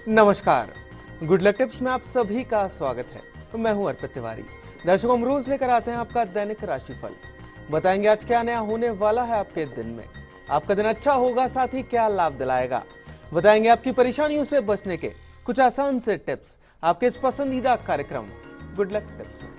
नमस्कार, good luck tips में आप सभी का स्वागत है। मैं हूं अर्पित तिवारी। दर्शकों, हम रोज लेकर आते हैं आपका दैनिक राशिफल। बताएंगे आज क्या नया होने वाला है आपके दिन में, आपका दिन अच्छा होगा, साथ ही क्या लाभ दिलाएगा। बताएंगे आपकी परेशानियों से बचने के कुछ आसान से टिप्स आपके इस पसंदीदा कार्यक्रम गुड लक टिप्स में।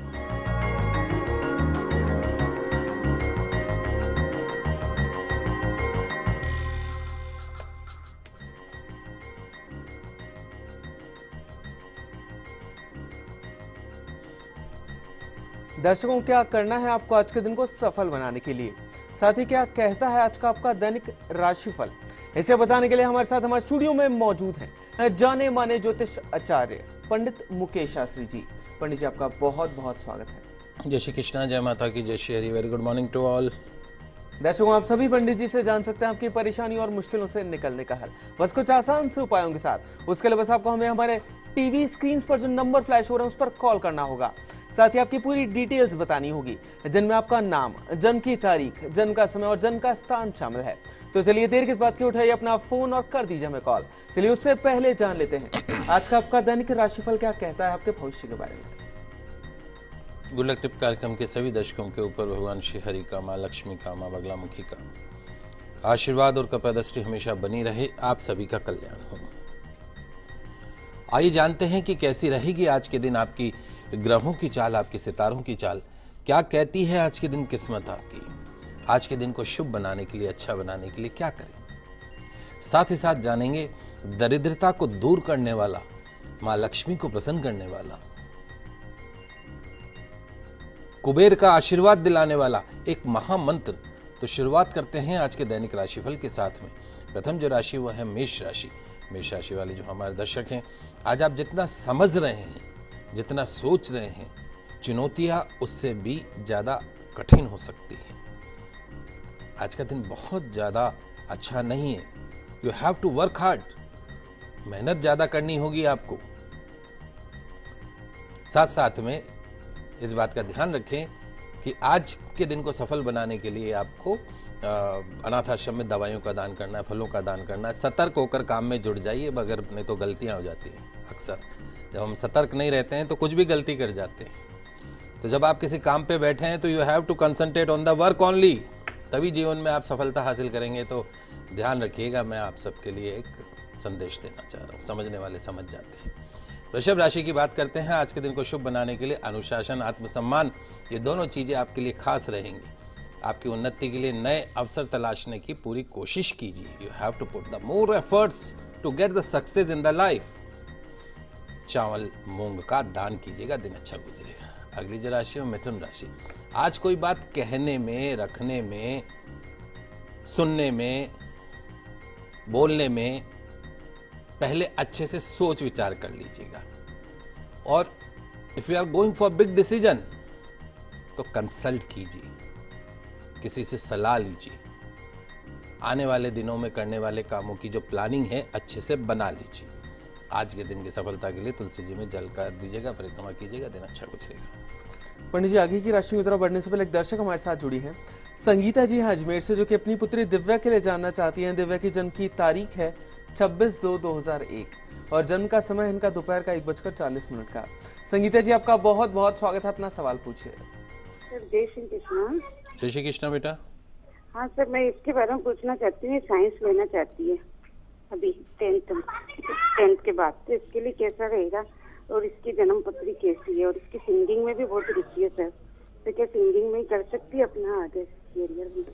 दर्शकों, क्या करना है आपको आज के दिन को सफल बनाने के लिए, साथ ही क्या कहता है आज का आपका दैनिक राशिफल, इसे बताने के लिए हमारे साथ हमारे स्टूडियो में मौजूद हैं जाने माने ज्योतिष आचार्य पंडित मुकेश शास्त्री जी। पंडित जी, आपका बहुत बहुत स्वागत है। जय श्री कृष्णा, जय माता की, जय Shri Hari. Very good morning to all. दर्शकों, आप सभी पंडित जी से जान सकते हैं आपकी परेशानी और मुश्किलों से निकलने का हल, बस कुछ आसान से उपायों के साथ। उसके लिए बस आपको हमें हमारे टीवी स्क्रीन पर जो नंबर फ्लैश हो रहे हैं उस पर कॉल करना होगा। साथ ही आपकी पूरी डिटेल्स बतानी होगी, जिनमें आपका नाम, जन्म की तारीख, जन्म का समय और जन्म का स्थान शामिल है। तो चलिए देर किस बात की, उठाइए अपना फोन और कर दीजिए हमें कॉल। चलिए उससे पहले जान लेते हैं आज का आपका दैनिक राशिफल क्या कहता है आपके भविष्य के बारे में। गुड लक टिप कार्यक्रम के सभी दर्शकों के ऊपर भगवान श्री हरि का, माँ लक्ष्मी का, माँ बगलामुखी का आशीर्वाद और कृपा दृष्टि हमेशा बनी रहे। आप सभी का कल्याण हो। आइए जानते हैं कि कैसी रहेगी आज के दिन आपकी ग्रहों की चाल, आपके सितारों की चाल क्या कहती है। आज के दिन किस्मत आपकी, आज के दिन को शुभ बनाने के लिए, अच्छा बनाने के लिए क्या करें। साथ ही साथ जानेंगे दरिद्रता को दूर करने वाला, मां लक्ष्मी को प्रसन्न करने वाला, कुबेर का आशीर्वाद दिलाने वाला एक महामंत्र। तो शुरुआत करते हैं आज के दैनिक राशिफल के साथ में। प्रथम जो राशि वह है मेष राशि। मेष राशि वाले जो हमारे दर्शक हैं, आज आप जितना समझ रहे हैं, जितना सोच रहे हैं, चुनौतियां उससे भी ज्यादा कठिन हो सकती हैं। आज का दिन बहुत ज्यादा अच्छा नहीं है। You have to work hard, मेहनत ज्यादा करनी होगी आपको। साथ साथ में इस बात का ध्यान रखें कि आज के दिन को सफल बनाने के लिए आपको अनाथ आश्रम में दवाइयों का दान करना है, फलों का दान करना है। सतर्क होकर काम में जुड़ जाइए, मगर नहीं तो गलतियां हो जाती हैं। अक्सर जब हम सतर्क नहीं रहते हैं तो कुछ भी गलती कर जाते हैं। तो जब आप किसी काम पे बैठे हैं तो you have to concentrate on the work only, तभी जीवन में आप सफलता हासिल करेंगे। तो ध्यान रखिएगा, मैं आप सबके लिए एक संदेश देना चाह रहा हूँ, समझने वाले समझ जाते हैं। वृषभ राशि की बात करते हैं। आज के दिन को शुभ बनाने के लिए अनुशासन, आत्मसम्मान, ये दोनों चीजें आपके लिए खास रहेंगी। आपकी उन्नति के लिए नए अवसर तलाशने की पूरी कोशिश कीजिए। You have to put the more efforts to get the success in the life. चावल मूंग का दान कीजिएगा, दिन अच्छा गुजरेगा। अगली जो राशि है मिथुन राशि। आज कोई बात कहने में, रखने में, सुनने में, बोलने में पहले अच्छे से सोच विचार कर लीजिएगा। और if you are going for big decision तो कंसल्ट कीजिए, किसी से सलाह लीजिए। आने वाले दिनों में करने वाले कामों की जो प्लानिंग है अच्छे से बना लीजिए। आज के दिन की सफलता के लिए तुलसी जी में जल कर दीजिएगा, परिक्रमा कीजिएगा, दिन अच्छा गुजरेगा। पंडित जी, आगे की राशि की तरफ बढ़ने से पहले एक दर्शक हमारे साथ जुड़ी है, संगीता जी हैं अजमेर से, जो कि अपनी पुत्री दिव्या के लिए जानना चाहती हैं। दिव्या की जन्म की तारीख है 26/2/2001 और जन्म का समय इनका दोपहर का 1:40 का। संगीता जी, आपका बहुत बहुत स्वागत है, अपना सवाल पूछिए। जय श्री कृष्ण। जय श्री कृष्ण बेटा। हाँ सर, मैं इसके बारे में पूछना चाहती हूँ। साइंस लेना चाहती है अभी 10th के बाद, तो इसके लिए कैसा रहेगा और इसकी जन्म पत्री कैसी है। और इसकी सिंगिंग में भी बहुत रुचि है सर, तो क्या सिंगिंग में ही कर सकती है अपना आगे करियर में।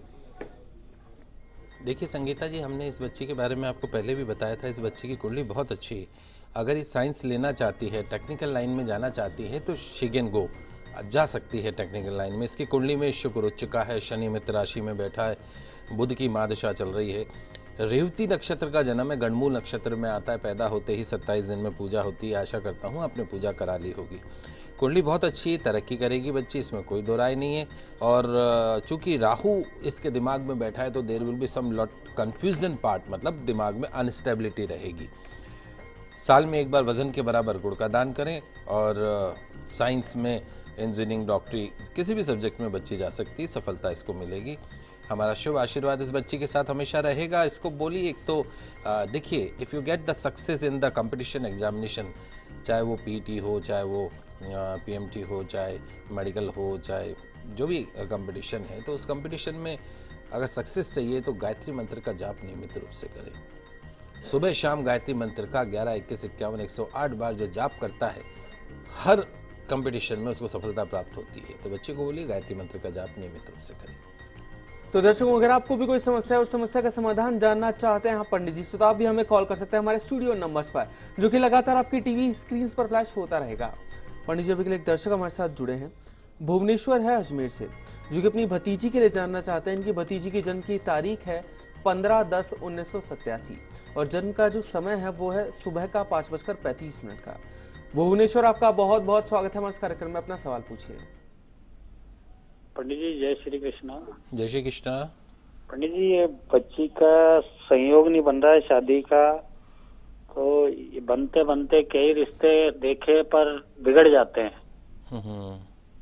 देखिए संगीता जी, हमने इस बच्ची के बारे में आपको पहले भी बताया था। इस बच्ची की कुंडली बहुत अच्छी है। अगर ये साइंस लेना चाहती है, टेक्निकल लाइन में जाना चाहती है तो शी कैन गो, जा सकती है टेक्निकल लाइन में। इसकी कुंडली में शुक्र उच्च का है, शनि मित्र राशि में बैठा है, बुध की महादशा चल रही है। रेवती नक्षत्र का जन्म है, गणमूल नक्षत्र में आता है। पैदा होते ही 27 दिन में पूजा होती है। आशा करता हूँ आपने पूजा करा ली होगी। कुंडली बहुत अच्छी है, तरक्की करेगी बच्ची, इसमें कोई दो राय नहीं है। और चूंकि राहु इसके दिमाग में बैठा है तो there will be some lot confusion part, मतलब दिमाग में अनस्टेबिलिटी रहेगी। साल में एक बार वजन के बराबर गुड़ का दान करें। और साइंस में, इंजीनियरिंग, डॉक्टरी, किसी भी सब्जेक्ट में बच्ची जा सकती है, सफलता इसको मिलेगी। हमारा शुभ आशीर्वाद इस बच्ची के साथ हमेशा रहेगा। इसको बोलिए, एक तो देखिए, if you get the success in the competition examination, चाहे वो पीटी हो, चाहे वो पीएमटी हो, चाहे मेडिकल हो, चाहे जो भी कंपटीशन है, तो उस कंपटीशन में अगर सक्सेस चाहिए तो गायत्री मंत्र का जाप नियमित रूप से करें। सुबह शाम गायत्री मंत्र का 11, 21, 51, 108 बार जो जाप करता है, हर कंपटीशन में उसको सफलता प्राप्त होती है। तो बच्चे को बोलिए गायत्री मंत्र का जाप नियमित रूप से करें। तो दर्शकों, अगर आपको भी कोई समस्या है, उस समस्या का समाधान जानना चाहते हैं पंडित जी से, तो आप भी हमें कॉल कर सकते हैं हमारे स्टूडियो नंबर्स पर, जो कि लगातार आपकी टीवी स्क्रीन पर फ्लैश होता रहेगा। पंडित जी, अभी के लिए एक दर्शक हमारे साथ जुड़े हैं, भुवनेश्वर है अजमेर से, जो कि अपनी भतीजी के लिए जानना चाहते हैं। इनकी भतीजी की जन्म की तारीख है 15/10/1987 और जन्म का जो समय है वो है सुबह का 5:35 का। भुवनेश्वर, आपका बहुत बहुत स्वागत है हमारे कार्यक्रम में। अपना सवाल पूछिए। पंडित जी जय श्री कृष्णा। जय श्री कृष्णा। पंडित जी, ये बच्ची का संयोग नहीं बन रहा है शादी का, तो ये बनते बनते कई रिश्ते देखे पर बिगड़ जाते हैं।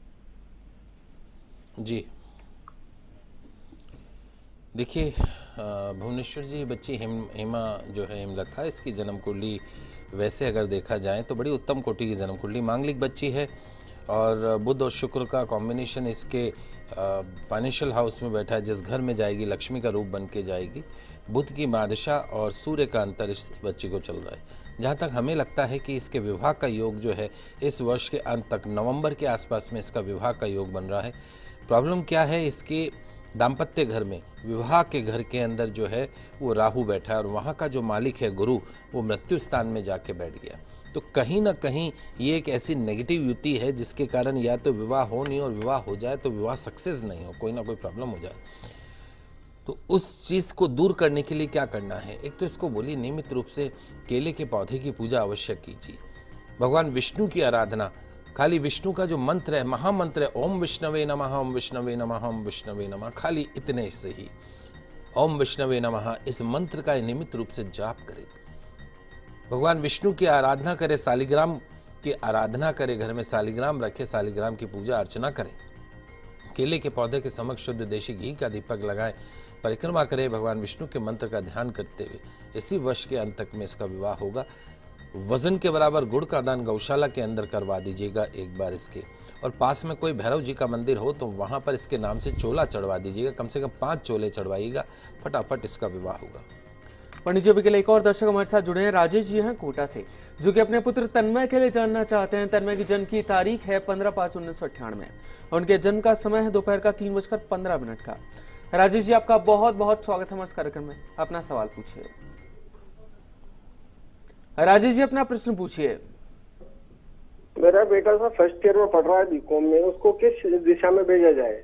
जी देखिए, भुवनेश्वर जी, बच्ची हेमा जो है, हेमलता, इसकी जन्म कुंडली वैसे अगर देखा जाए तो बड़ी उत्तम कोटि की जन्म कुंडली, मांगलिक बच्ची है और बुध और शुक्र का कॉम्बिनेशन इसके फाइनेंशियल हाउस में बैठा है। जिस घर में जाएगी लक्ष्मी का रूप बन के जाएगी। बुध की मादशा और सूर्य का अंतर इस बच्ची को चल रहा है। जहाँ तक हमें लगता है कि इसके विवाह का योग जो है इस वर्ष के अंत तक, नवंबर के आसपास में इसका विवाह का योग बन रहा है। प्रॉब्लम क्या है, इसके दाम्पत्य घर में, विवाह के घर के अंदर जो है वो राहु बैठा है और वहाँ का जो मालिक है गुरु, वो मृत्यु स्थान में जाके बैठ गया। तो कहीं ना कहीं ये एक ऐसी नेगेटिव युति है जिसके कारण या तो विवाह हो नहीं, और विवाह हो जाए तो विवाह सक्सेस नहीं हो, कोई ना कोई प्रॉब्लम हो जाए। तो उस चीज़ को दूर करने के लिए क्या करना है, एक तो इसको बोलिए नियमित रूप से केले के पौधे की पूजा अवश्य कीजिए। भगवान विष्णु की आराधना, खाली विष्णु का जो मंत्र है, महामंत्र है, ओम विष्णवे नमः, ओम विष्णवे नमः, ओम विष्णवे नमः, खाली इतने से ही ओम विष्णवे नमः इस मंत्र का नियमित रूप से जाप करें। भगवान विष्णु की आराधना करे, सालिग्राम की आराधना करे, घर में सालिग्राम रखे, सालिग्राम की पूजा अर्चना करें। केले के पौधे के समक्ष शुद्ध देशी घी का दीपक लगाएं, परिक्रमा करें, भगवान विष्णु के मंत्र का ध्यान करते हुए इसी वर्ष के अंत तक में इसका विवाह होगा। वजन के बराबर गुड़ का दान गौशाला के अंदर करवा दीजिएगा एक बार इसके, और पास में कोई भैरव जी का मंदिर हो तो वहां पर इसके नाम से चोला चढ़वा दीजिएगा, कम से कम 5 चोले चढ़वाइएगा, फटाफट इसका विवाह होगा। पंडित जी, अभी के लिए एक और दर्शक हमारे साथ जुड़े हैं, राजेश जी हैं कोटा से, जो कि अपने पुत्र तन्मय के लिए जानना चाहते हैं। तन्मय की जन्म की तारीख है 15/5/1998 और उनके जन्म का समय है दोपहर का 3:15 का। राजेश जी, आपका बहुत बहुत स्वागत है हमारे कार्यक्रम में। अपना सवाल पूछिए। राजेश जी, अपना प्रश्न पूछिए। मेरा बेटा सा फर्स्ट ईयर में पढ़ रहा है बीकॉम में, उसको किस दिशा में भेजा जाए?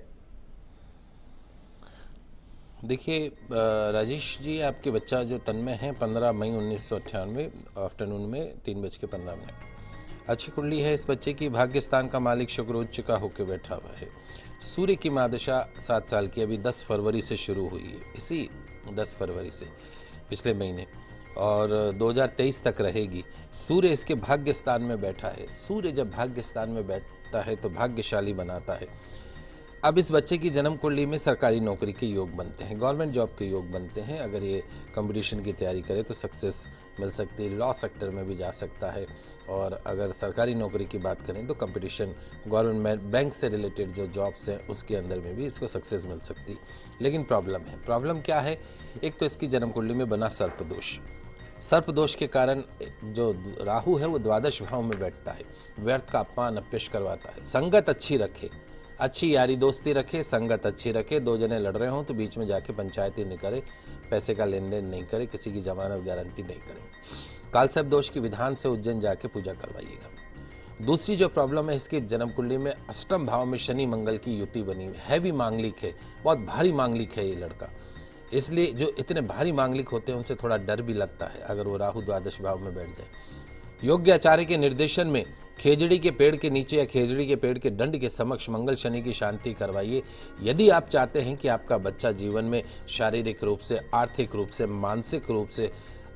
देखिए राजेश जी, आपके बच्चा जो तन्मय है 15 मई 1998 आफ्टरनून में 3:15 अच्छी कुंडली है। इस बच्चे की भाग्य स्थान का मालिक शुक्र उच्च का होकर बैठा हुआ है। सूर्य की मादशा 7 साल की अभी 10 फरवरी से शुरू हुई है, इसी 10 फरवरी से पिछले महीने, और 2023 तक रहेगी। सूर्य इसके भाग्य स्थान में बैठा है। सूर्य जब भाग्य स्थान में बैठता है तो भाग्यशाली बनाता है। अब इस बच्चे की जन्म कुंडली में सरकारी नौकरी के योग बनते हैं, गवर्नमेंट जॉब के योग बनते हैं। अगर ये कंपटीशन की तैयारी करे तो सक्सेस मिल सकती है, लॉ सेक्टर में भी जा सकता है। और अगर सरकारी नौकरी की बात करें तो कंपटीशन गवर्नमेंट बैंक से रिलेटेड जो जॉब्स हैं उसके अंदर में भी इसको सक्सेस मिल सकती है। लेकिन प्रॉब्लम क्या है, एक तो इसकी जन्म कुंडली में बना सर्प दोष के कारण जो राहु है वो द्वादश भाव में बैठता है, व्यर्थ का अपमान अपयश करवाता है। संगत अच्छी रखे, अच्छी यारी दोस्ती रखे, संगत अच्छी रखे। 2 जने लड़ रहे हों तो बीच में जाके पंचायती नहीं करे, पैसे का लेन देन नहीं करे, किसी की जमानत गारंटी नहीं करे। कालसर्प दोष की विधान से उज्जैन जाके पूजा करवाइएगा। दूसरी जो प्रॉब्लम है, इसकी जन्म कुंडली में अष्टम भाव में शनि मंगल की युति बनी हुई, हैवी मांगलिक है, बहुत भारी मांगलिक है ये लड़का। इसलिए जो इतने भारी मांगलिक होते हैं उनसे थोड़ा डर भी लगता है अगर वो राहु द्वादश भाव में बैठ जाए। योग्य आचार्य के निर्देशन में खेजड़ी के पेड़ के नीचे या खेजड़ी के पेड़ के दंड के समक्ष मंगल शनि की शांति करवाइए। यदि आप चाहते हैं कि आपका बच्चा जीवन में शारीरिक रूप से, आर्थिक रूप से, मानसिक रूप से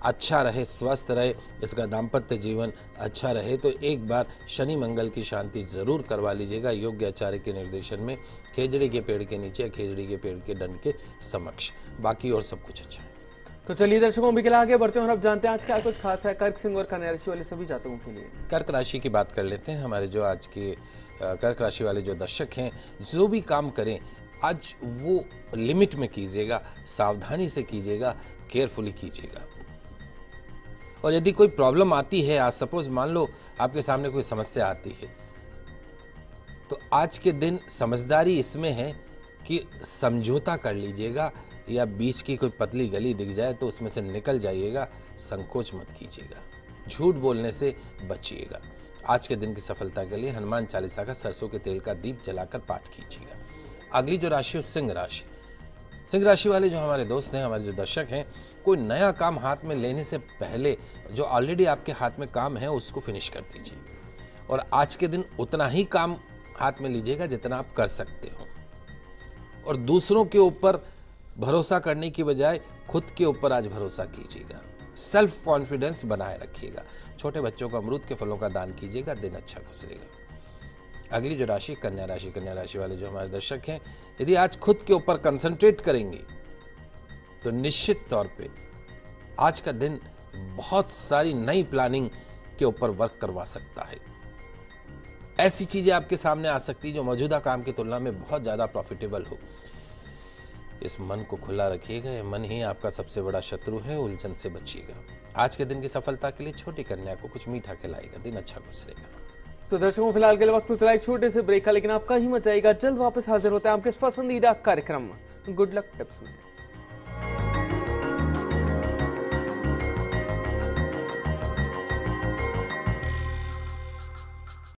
अच्छा रहे, स्वस्थ रहे, इसका दाम्पत्य जीवन अच्छा रहे, तो एक बार शनि मंगल की शांति जरूर करवा लीजिएगा योग्य आचार्य के निर्देशन में, खेजड़ी के पेड़ के नीचे, खेजड़ी के पेड़ के दंड के समक्ष। बाकी और सब कुछ अच्छा है। तो चलिए दर्शकों, भी आगे बढ़ते हैं और अब जानते हैं आज क्या कुछ खास है कर्क, सिंह और कन्या राशि वाले सभी जातकों के लिए। कर्क राशि की बात कर लेते हैं। हमारे जो आज के कर्क राशि वाले जो दर्शक हैं, जो भी काम करें आज वो लिमिट में कीजिएगा, सावधानी से कीजिएगा, केयरफुली कीजिएगा। और यदि कोई प्रॉब्लम आती है, आज सपोज मान लो आपके सामने कोई समस्या आती है, तो आज के दिन समझदारी इसमें है कि समझौता कर लीजिएगा, या बीच की कोई पतली गली दिख जाए तो उसमें से निकल जाइएगा, संकोच मत कीजिएगा, झूठ बोलने से बचिएगा। आज के दिन की सफलता के लिए हनुमान चालीसा का सरसों के तेल का दीप जलाकर पाठ कीजिएगा। अगली जो राशि है सिंह राशि। सिंह राशि वाले जो हमारे दोस्त हैं, हमारे जो दर्शक हैं, कोई नया काम हाथ में लेने से पहले जो ऑलरेडी आपके हाथ में काम है उसको फिनिश कर दीजिए। और आज के दिन उतना ही काम हाथ में लीजिएगा जितना आप कर सकते हो, और दूसरों के ऊपर भरोसा करने की बजाय खुद के ऊपर आज भरोसा कीजिएगा। सेल्फ कॉन्फिडेंस बनाए रखिएगा। छोटे बच्चों को अमरूद के फलों का दान कीजिएगा, दिन अच्छा गुजरेगा। अगली जो राशि कन्या राशि। कन्या राशि वाले जो हमारे दर्शक हैं, यदि आज खुद के ऊपर कंसंट्रेट करेंगे तो निश्चित तौर पे आज का दिन बहुत सारी नई प्लानिंग के ऊपर वर्क करवा सकता है। ऐसी चीजें आपके सामने आ सकती है जो मौजूदा काम की तुलना में बहुत ज्यादा प्रॉफिटेबल हो। इस मन को खुला रखिएगा, यह मन ही आपका सबसे बड़ा शत्रु है, उलझन से बचिएगा। आज के दिन की सफलता के लिए छोटी कन्या को कुछ मीठा खिलाएगा, दिन अच्छा गुजरेगा। तो दर्शकों, फिलहाल के लिए वक्त तो चला एक छोटे से ब्रेक का, लेकिन आपका ही मत जाएगा, जल्द वापस हाजिर होते हैं आपके पसंदीदा कार्यक्रम गुड लक टिप्स में।